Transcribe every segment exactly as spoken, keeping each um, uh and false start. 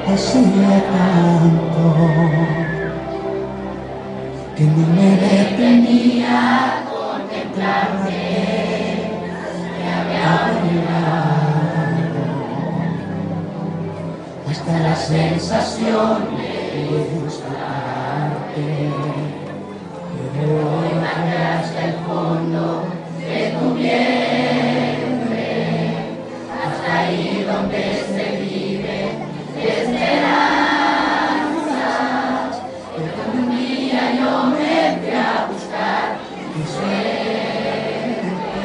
hacía tanto que no me detenía a contemplarte, me había olvidado hasta la sensación de buscarte, pero hoy bajé hasta el fondo de tu vientre, hasta ahí donde se vive de esperanzas, porque un día yo me fui a buscar tu suerte.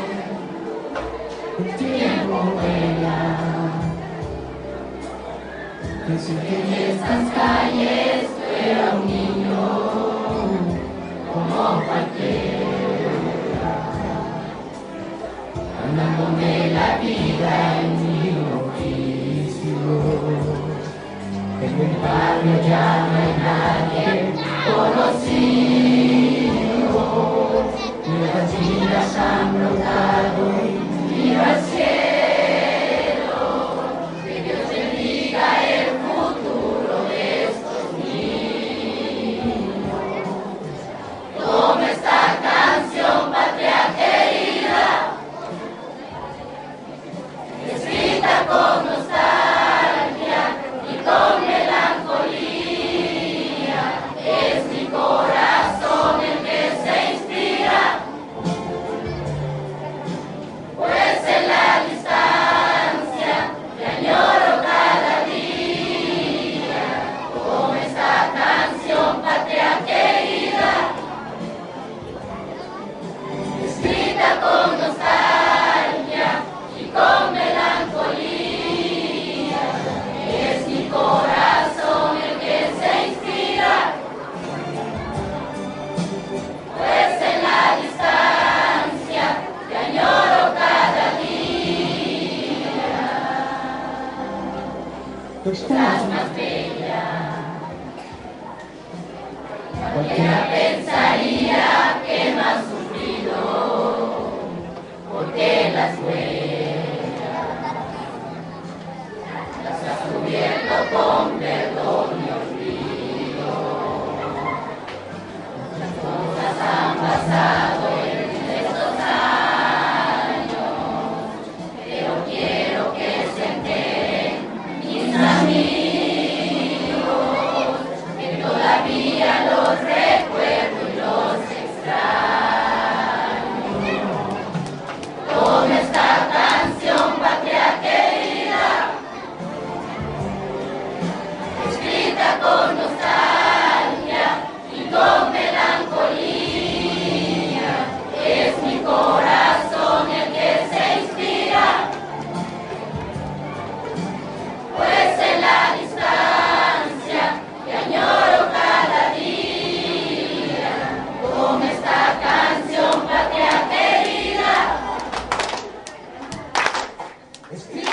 El tiempo vuela, pensé que en estas calles tú era un niño como cualquiera, ganándome la vida en mi oficio. En el barrio ya no hay nadie conocido, mis cantinas han brotado y miro al cielo, que Dios bendiga el futuro de estos niños. Toma esta canción, patria querida, escrita con nostalgia y con melancolía, es mi corazón el que se inspira, pues en la distancia te añoro cada día. Toma esta canción, patria querida, escrita con nostalgia y con melancolía, es mi corazón el que se inspira, pues en la distancia te añoro cada día. Tú estás más bella, cualquiera pensaría que no has sufrido, porque las huellas las has cubierto con perdón y olvido. Las cosas han pasado en estos años, pero quiero que se enteren mis amigos, que todavía los recuerdo y los extraño. Toma esta canción, patria querida, escrita con nostalgia y con melancolía, es mi corazón el que se inspira, pues en la distancia te añoro cada día. Toma esta canción, patria querida, escrita